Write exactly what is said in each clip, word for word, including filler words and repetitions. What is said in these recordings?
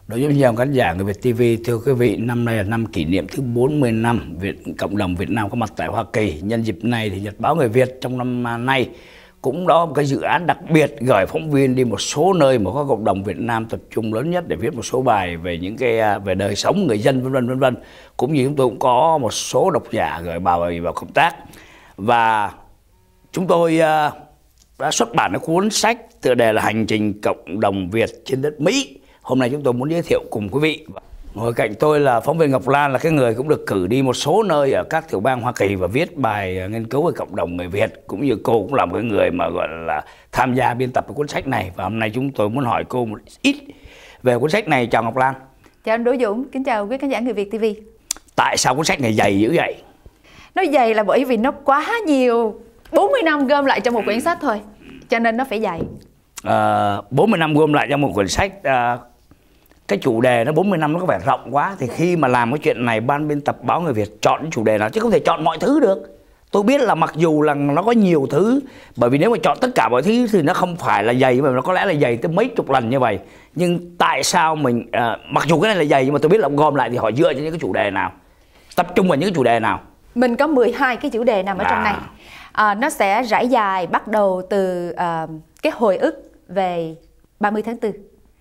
Đối với nhiều khán giả người Việt ti vi, thưa quý vị, năm nay là năm kỷ niệm thứ bốn mươi năm Việt cộng đồng Việt Nam có mặt tại Hoa Kỳ. Nhân dịp này thì Nhật báo Người Việt trong năm nay cũng đó một cái dự án đặc biệt gửi phóng viên đi một số nơi mà có cộng đồng Việt Nam tập trung lớn nhất để viết một số bài về những cái về đời sống người dân vân vân vân vân. Cũng như chúng tôi cũng có một số độc giả gửi bài vào công tác, và chúng tôi đã xuất bản cái cuốn sách tựa đề là Hành trình cộng đồng Việt trên đất Mỹ. Hôm nay chúng tôi muốn giới thiệu cùng quý vị. Ngồi cạnh tôi là phóng viên Ngọc Lan, là cái người cũng được cử đi một số nơi ở các tiểu bang Hoa Kỳ và viết bài nghiên cứu về cộng đồng người Việt. Cũng như cô cũng là một cái người mà gọi là tham gia biên tập cái cuốn sách này. Và hôm nay chúng tôi muốn hỏi cô một ít về cuốn sách này. Chào Ngọc Lan. Chào anh Đỗ Dũng, kính chào quý khán giả Người Việt ti vi. Tại sao cuốn sách này dày dữ vậy? Nó dày là bởi vì nó quá nhiều, bốn mươi năm gom lại trong một quyển sách thôi, cho nên nó phải dày. À, bốn mươi năm gom lại trong một quyển sách, à, cái chủ đề nó bốn mươi năm nó có vẻ rộng quá. Thì khi mà làm cái chuyện này, ban biên tập báo Người Việt chọn cái chủ đề nào, chứ không thể chọn mọi thứ được. Tôi biết là mặc dù là nó có nhiều thứ, bởi vì nếu mà chọn tất cả mọi thứ thì nó không phải là dày, mà nó có lẽ là dày tới mấy chục lần như vậy. Nhưng tại sao mình, à, mặc dù cái này là dày, nhưng mà tôi biết là gom lại thì họ dựa trên những cái chủ đề nào, tập trung vào những cái chủ đề nào? Mình có mười hai cái chủ đề nằm ở à. trong này. À, nó sẽ rải dài bắt đầu từ uh, cái hồi ức về ba mươi tháng tư,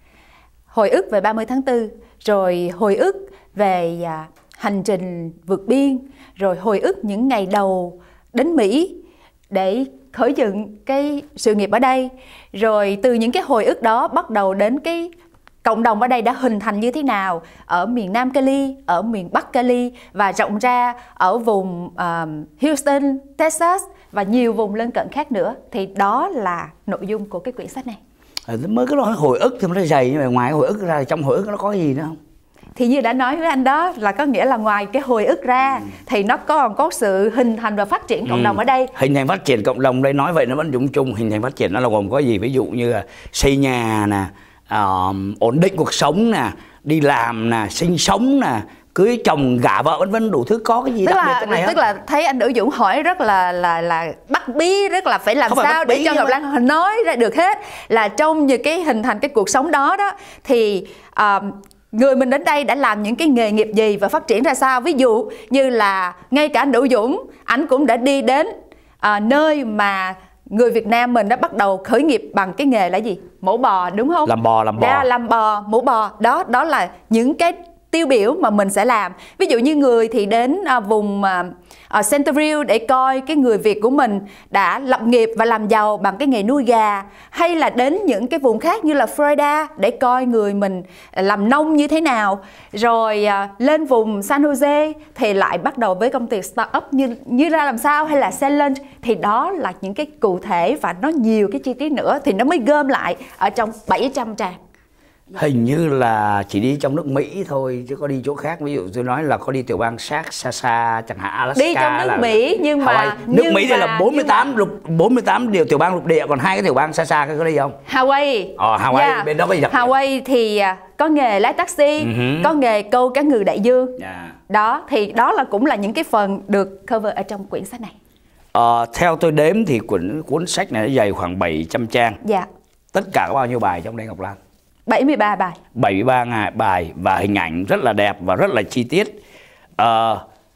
hồi ức về ba mươi tháng tư, rồi hồi ức về uh, hành trình vượt biên, rồi hồi ức những ngày đầu đến Mỹ để khởi dựng cái sự nghiệp ở đây, rồi từ những cái hồi ức đó bắt đầu đến cái cộng đồng ở đây đã hình thành như thế nào ở miền Nam Cali, ở miền Bắc Cali và rộng ra ở vùng uh, Houston, Texas và nhiều vùng lân cận khác nữa. Thì đó là nội dung của cái quyển sách này. À, mới cái nói hồi ức thì nó dày, nhưng mà ngoài hồi ức ra trong hồi ức nó có gì nữa không? Thì như đã nói với anh đó, là có nghĩa là ngoài cái hồi ức ra ừ. thì nó còn có sự hình thành và phát triển cộng ừ. đồng ở đây. Hình thành phát triển cộng đồng đây, nói vậy nó vẫn chung chung. Hình thành phát triển nó là gồm có gì? Ví dụ như là xây nhà nè, uh, ổn định cuộc sống nè, đi làm nè, sinh sống nè, cưới chồng gả vợ vân vân, đủ thứ. Có cái gì tức đặc là, biệt trong này tức không? là thấy anh Đỗ Dũng hỏi rất là là là bắt bí, rất là phải làm không sao để cho Ngọc Lan nói ra được hết. Là trong những cái hình thành cái cuộc sống đó đó thì uh, người mình đến đây đã làm những cái nghề nghiệp gì và phát triển ra sao. Ví dụ như là ngay cả anh Đỗ Dũng, anh cũng đã đi đến uh, nơi mà người Việt Nam mình đã bắt đầu khởi nghiệp bằng cái nghề là gì? Mổ bò, đúng không? Làm bò, làm bò. Đã làm bò, mổ bò. Đó, đó là những cái tiêu biểu mà mình sẽ làm. Ví dụ như người thì đến uh, vùng uh, Centerville để coi cái người Việt của mình đã lập nghiệp và làm giàu bằng cái nghề nuôi gà, hay là đến những cái vùng khác như là Florida để coi người mình làm nông như thế nào. Rồi uh, lên vùng San Jose thì lại bắt đầu với công ty startup như như ra làm sao, hay là Celent. Thì đó là những cái cụ thể và nó nhiều cái chi tiết nữa thì nó mới gom lại ở trong bảy trăm trang. Hình như là chỉ đi trong nước Mỹ thôi chứ có đi chỗ khác. Ví dụ tôi nói là có đi tiểu bang sát xa xa chẳng hạn Alaska, đi trong nước là Mỹ nhưng mà Hawaii. Nước nhưng Mỹ mà, thì là bốn mươi tám lục bốn mươi tám điều tiểu bang lục địa, còn hai cái tiểu bang xa xa có đi không? Hawaii. Ờ Hawaii yeah. Bên đó có gì đặc biệt? Hawaii thì có nghề lái taxi, uh-huh. có nghề câu cá ngừ đại dương. Yeah. Đó thì đó là cũng là những cái phần được cover ở trong quyển sách này. Ờ, theo tôi đếm thì cuốn cuốn sách này nó dày khoảng bảy trăm trang. Dạ. Yeah. Tất cả có bao nhiêu bài trong đây Ngọc Lan? bảy mươi ba bài. bảy mươi ba bài và hình ảnh rất là đẹp và rất là chi tiết. À,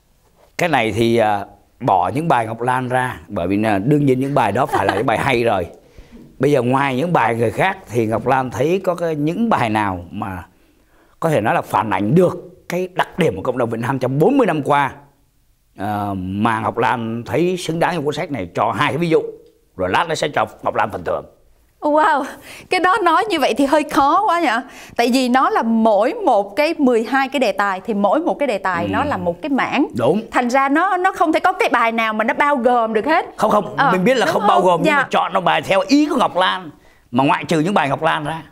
cái này thì à, bỏ những bài Ngọc Lan ra, bởi vì là, đương nhiên những bài đó phải là những bài hay rồi. Bây giờ ngoài những bài người khác thì Ngọc Lan thấy có cái, những bài nào mà có thể nói là phản ảnh được cái đặc điểm của cộng đồng Việt Nam trong bốn mươi năm qua, à, mà Ngọc Lan thấy xứng đáng trong cuốn sách này? Cho hai cái ví dụ rồi lát nó sẽ cho Ngọc Lan phần thưởng. Wow, cái đó nói như vậy thì hơi khó quá nhỉ. Tại vì nó là mỗi một cái mười hai cái đề tài, thì mỗi một cái đề tài ừ. nó là một cái mảng. Đúng. Thành ra nó nó không thể có cái bài nào mà nó bao gồm được hết. Không không, à, mình biết là không, không bao gồm, dạ. nhưng mà chọn nó bài theo ý của Ngọc Lan, mà ngoại trừ những bài Ngọc Lan ra.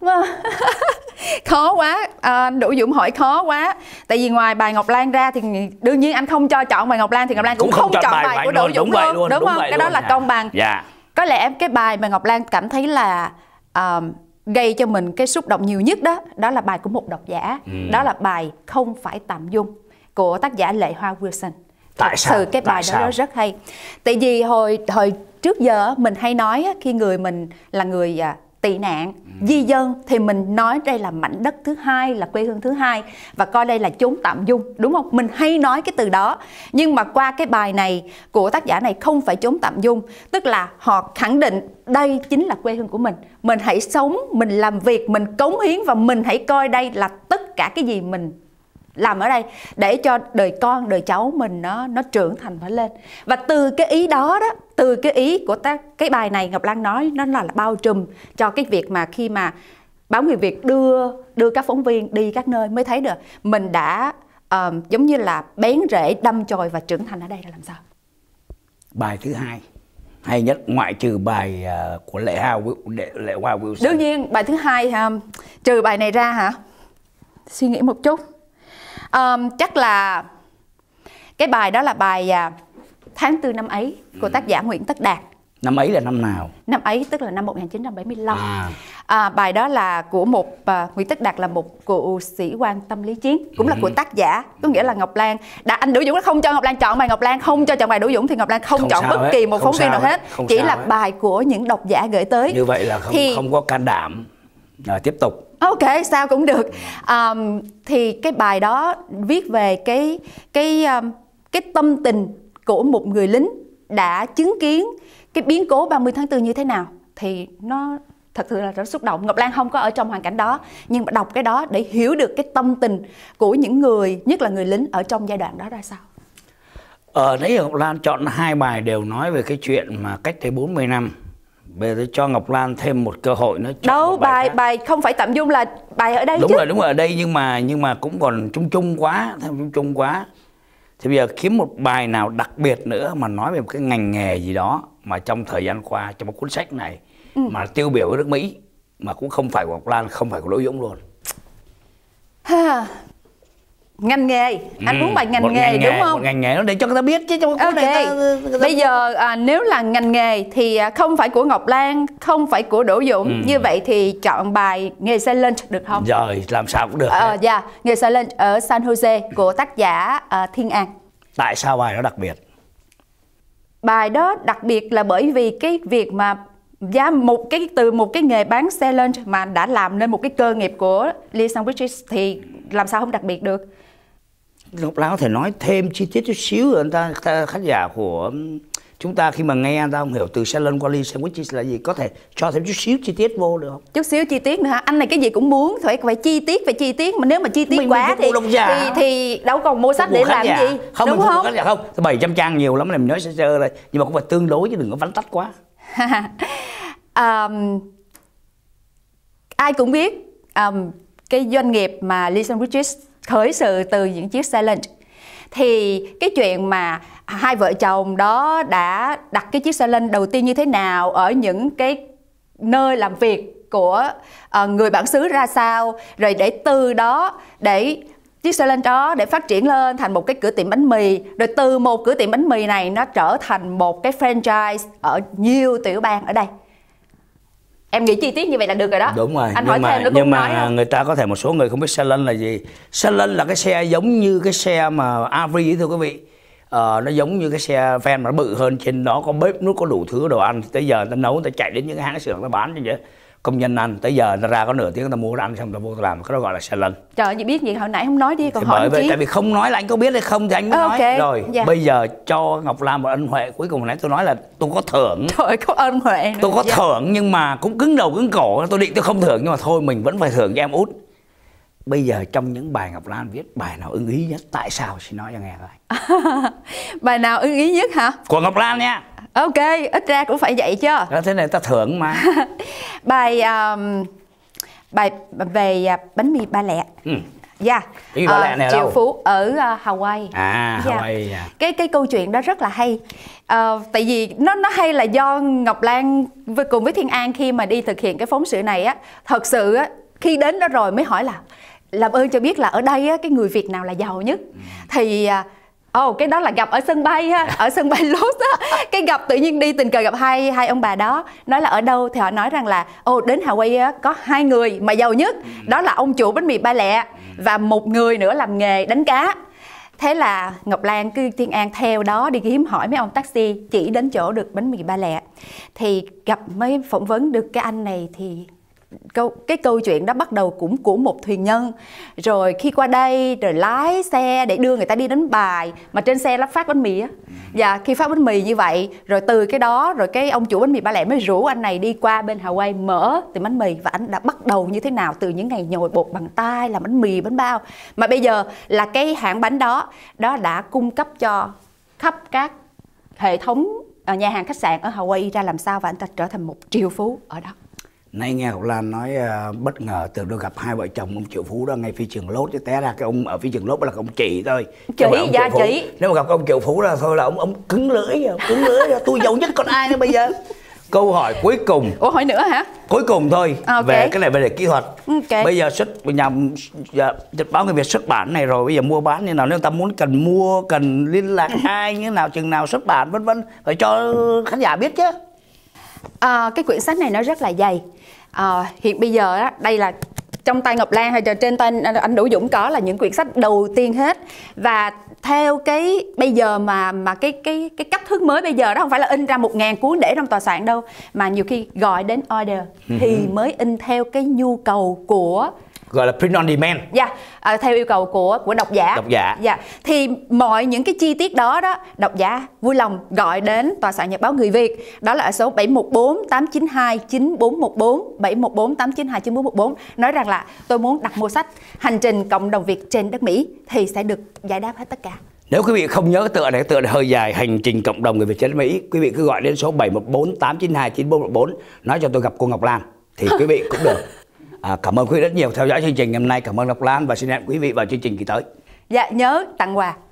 Khó quá, à, Đỗ Dũng hỏi khó quá. Tại vì ngoài bài Ngọc Lan ra thì đương nhiên anh không cho chọn bài Ngọc Lan, thì Ngọc Lan cũng, cũng không, không chọn bài, bài của Đỗ Dũng luôn, luôn, đúng, đúng không? Cái luôn. Đó là à. công bằng. Dạ. Có lẽ cái bài mà Ngọc Lan cảm thấy là uh, gây cho mình cái xúc động nhiều nhất đó, đó là bài của một độc giả. ừ. Đó là bài Không Phải Tạm Dung của tác giả Lệ Hoa Wilson. Tại Thật sao? sự cái bài Tại đó sao? rất hay. Tại vì hồi hồi trước giờ mình hay nói khi người mình là người uh, tị nạn, di dân thì mình nói đây là mảnh đất thứ hai, là quê hương thứ hai và coi đây là chốn tạm dung, đúng không? Mình hay nói cái từ đó. Nhưng mà qua cái bài này của tác giả này không phải chốn tạm dung, tức là họ khẳng định đây chính là quê hương của mình. Mình hãy sống, mình làm việc, mình cống hiến và mình hãy coi đây là tất cả cái gì mình làm ở đây để cho đời con, đời cháu mình nó nó trưởng thành và lên. Và từ cái ý đó đó, từ cái ý của ta, cái bài này Ngọc Lan nói nó là, là bao trùm cho cái việc mà khi mà báo Người Việt đưa đưa các phóng viên đi các nơi mới thấy được mình đã uh, giống như là bén rễ, đâm chồi và trưởng thành ở đây là làm sao. Bài thứ hai hay nhất ngoại trừ bài uh, của Lệ Hoa Lệ Hoa Wilson. Đương nhiên bài thứ hai ha, trừ bài này ra hả? Suy nghĩ một chút. Um, chắc là cái bài đó là bài uh, Tháng Tư Năm Ấy của tác giả Nguyễn Tất Đạt. Năm ấy là năm nào? Năm ấy tức là năm một nghìn chín trăm bảy mươi lăm. À. À, bài đó là của một uh, Nguyễn Tất Đạt là một cựu sĩ quan tâm lý chiến, cũng là ừ. của tác giả. Có nghĩa là Ngọc Lan đã anh Đỗ Dũng không cho Ngọc Lan chọn bài, Ngọc Lan không cho chọn bài Đỗ Dũng thì Ngọc Lan không, không chọn bất kỳ một phóng viên nào hết, không chỉ là hết. bài của những độc giả gửi tới. Như vậy là không thì... không có can đảm. Rồi tiếp tục. Ok, sao cũng được. Um, thì cái bài đó viết về cái cái um, cái tâm tình của một người lính đã chứng kiến cái biến cố ba mươi tháng tư như thế nào, thì nó thật sự là rất xúc động. Ngọc Lan không có ở trong hoàn cảnh đó, nhưng mà đọc cái đó để hiểu được cái tâm tình của những người, nhất là người lính ở trong giai đoạn đó ra sao. Ở đấy Ngọc Lan chọn hai bài đều nói về cái chuyện mà cách đây bốn mươi năm. Bây giờ cho Ngọc Lan thêm một cơ hội nữa. Đâu, bài bài, bài không phải tạm dung là bài ở đây đúng chứ. rồi, đúng rồi, ở đây nhưng mà nhưng mà cũng còn chung chung quá, thêm chung chung quá. Thì bây giờ kiếm một bài nào đặc biệt nữa mà nói về một cái ngành nghề gì đó mà trong thời gian qua trong một cuốn sách này ừ. mà tiêu biểu ở nước Mỹ mà cũng không phải của Ngọc Lan, không phải của Đỗ Dũng luôn. Ha. Ngành nghề, anh ừ, muốn bài ngành nghề, ngành nghề đúng không? Một ngành nghề nó để cho người ta biết chứ trong okay. này ta, ta... Bây giờ à, nếu là ngành nghề thì không phải của Ngọc Lan, không phải của Đỗ Dũng, ừ. như vậy thì chọn bài Nghề xe lunch được không? Rồi, làm sao cũng được. Ờ, dạ, yeah. Nghề xe lunch ở San Jose của tác giả uh, Thiên An. Tại sao bài đó đặc biệt? Bài đó đặc biệt là bởi vì cái việc mà giá một cái từ một cái nghề bán xe lunch mà đã làm nên một cái cơ nghiệp của Lee Sandwiches thì làm sao không đặc biệt được. Ngọc Lan có thể nói thêm chi tiết chút xíu người ta, ta khán giả của chúng ta khi mà nghe người ta không hiểu từ xe lunch qua Lee Sandwiches là gì, có thể cho thêm chút xíu chi tiết vô được không? Chút xíu chi tiết nữa hả? Anh này cái gì cũng muốn phải phải chi tiết, phải chi tiết mà nếu mà chi tiết mình, quá mình thì, thì thì đâu còn mua sách để làm giả. gì, không, đúng không? Giả không, bảy trăm trang nhiều lắm, mình nói sơ sơ đây, nhưng mà cũng phải tương đối chứ đừng có vắn tắt quá. um, ai cũng biết um, cái doanh nghiệp mà Lee Sandwiches khởi sự từ những chiếc xe lunch, thì cái chuyện mà hai vợ chồng đó đã đặt cái chiếc xe lunch đầu tiên như thế nào, ở những cái nơi làm việc của uh, người bản xứ ra sao, rồi để từ đó để chiếc xe lunch đó để phát triển lên thành một cái cửa tiệm bánh mì, rồi từ một cửa tiệm bánh mì này nó trở thành một cái franchise ở nhiều tiểu bang ở đây. Em nghĩ chi tiết như vậy là được rồi đó. Đúng rồi. Anh nhưng hỏi mà, thêm nữa cũng nhưng nói mà không? Người ta có thể một số người không biết xe lân là gì. Xe lân là cái xe giống như cái xe mà Avri thưa quý vị. Ờ, nó giống như cái xe van mà nó bự hơn, trên đó có bếp nút, có đủ thứ đồ ăn. Tới giờ người ta nấu, người ta chạy đến những cái hãng xưởng người ta bán cho vậy. Công nhân ăn, tới giờ người ta ra có nửa tiếng người ta mua ăn xong người ta vô ta làm, cái đó gọi là xe lân. Trời ơi, chị biết gì hồi nãy không nói đi, còn hỏi bởi vậy chi? Tại vì không nói là anh có biết hay không thì anh mới okay. nói. Rồi, dạ. Bây giờ cho Ngọc Lan một ân huệ. Cuối cùng hồi nãy tôi nói là tôi có thưởng. Trời ơi, có ân huệ nữa. Tôi có dạ. thưởng nhưng mà cũng cứng đầu cứng cổ. Tôi định tôi không thưởng nhưng mà thôi mình vẫn phải thưởng cho em út. Bây giờ trong những bài Ngọc Lan viết, bài nào ưng ý nhất? Tại sao? Xin nói cho nghe coi. Bài nào ưng ý nhất hả? Của Ngọc Lan nha. Ok, ít ra cũng phải vậy chứ. Đó, thế này ta thưởng mà. Bài um, bài về uh, bánh mì Ba Lẹ. Ừ. Dạ. Bánh mì Ba Lẹ này triệu đâu? phú ở uh, Hawaii. À, yeah. Hawaii. Yeah. Cái cái câu chuyện đó rất là hay. Uh, tại vì nó nó hay là do Ngọc Lan với, cùng với Thiên An khi mà đi thực hiện cái phóng sự này á, thật sự á khi đến đó rồi mới hỏi là làm ơn cho biết là ở đây á, cái người Việt nào là giàu nhất. Ừ. Thì ồ uh, cái đó là gặp ở sân bay ha, ở sân bay Los á, cái gặp tự nhiên đi tình cờ gặp hai hai ông bà đó, nói là ở đâu thì họ nói rằng là ồ đến Hawaii á, có hai người mà giàu nhất, ừ. đó là ông chủ bánh mì Ba Lẹ và một người nữa làm nghề đánh cá. Thế là Ngọc Lan cứ Thiên An theo đó đi kiếm hỏi mấy ông taxi chỉ đến chỗ được bánh mì Ba Lẹ. Thì gặp mới phỏng vấn được cái anh này thì câu cái câu chuyện đó bắt đầu cũng của một thuyền nhân, rồi khi qua đây rồi lái xe để đưa người ta đi đánh bài, mà trên xe lắp phát bánh mì á. Và khi phát bánh mì như vậy rồi từ cái đó rồi cái ông chủ bánh mì Ba Lẹ mới rủ anh này đi qua bên Hawaii mở tiệm bánh mì, và anh đã bắt đầu như thế nào từ những ngày nhồi bột bằng tay, làm bánh mì bánh bao, mà bây giờ là cái hãng bánh đó đó đã cung cấp cho khắp các hệ thống nhà hàng khách sạn ở Hawaii ra làm sao, và anh ta trở thành một triệu phú ở đó. Nay nghe Ngọc Lan nói uh, bất ngờ, tưởng tôi gặp hai vợ chồng ông triệu phú đó ngay phi trường Lốt, chứ té ra cái ông ở phi trường Lốt là ông chị thôi. Chị, dạ chị. Nếu mà gặp ông triệu phú là thôi là ông ông cứng lưỡi, cứng lưỡi tôi giàu nhất còn ai nữa bây giờ. Câu hỏi cuối cùng. Ủa hỏi nữa hả? Cuối cùng thôi, okay. Về cái này về kỹ thuật. Okay. Bây giờ xuất nhà Nhật báo Người Việt xuất bản này rồi, bây giờ mua bán như nào, nếu người ta muốn cần mua, cần liên lạc ai như nào, chừng nào xuất bản vân vân, phải cho khán giả biết chứ. À, cái quyển sách này nó rất là dày. À, hiện bây giờ đó, đây là trong tay Ngọc Lan hay trên tay anh Đỗ Dũng có là những quyển sách đầu tiên hết. Và theo cái bây giờ mà mà cái cái cái cách thức mới bây giờ đó không phải là in ra một ngàn cuốn để trong tòa soạn đâu, mà nhiều khi gọi đến order thì mới in theo cái nhu cầu của, gọi là print on demand. Dạ, yeah, à, theo yêu cầu của của độc giả. Độc giả. Dạ. Yeah. Thì mọi những cái chi tiết đó đó, độc giả vui lòng gọi đến tòa soạn Nhật báo Người Việt. Đó là ở số bảy một bốn tám chín hai chín bốn một bốn, bảy một bốn tám chín hai chín bốn một bốn. Nói rằng là tôi muốn đặt mua sách Hành trình cộng đồng Việt trên đất Mỹ thì sẽ được giải đáp hết tất cả. Nếu quý vị không nhớ tựa này, tựa này hơi dài, Hành trình cộng đồng người Việt trên đất Mỹ, quý vị cứ gọi đến số bảy một bốn tám chín hai chín bốn một bốn nói cho tôi gặp cô Ngọc Lan thì quý vị cũng được. À, cảm ơn quý vị rất nhiều theo dõi chương trình ngày hôm nay. Cảm ơn Ngọc Lan và xin hẹn quý vị vào chương trình kỳ tới. Dạ, nhớ tặng quà.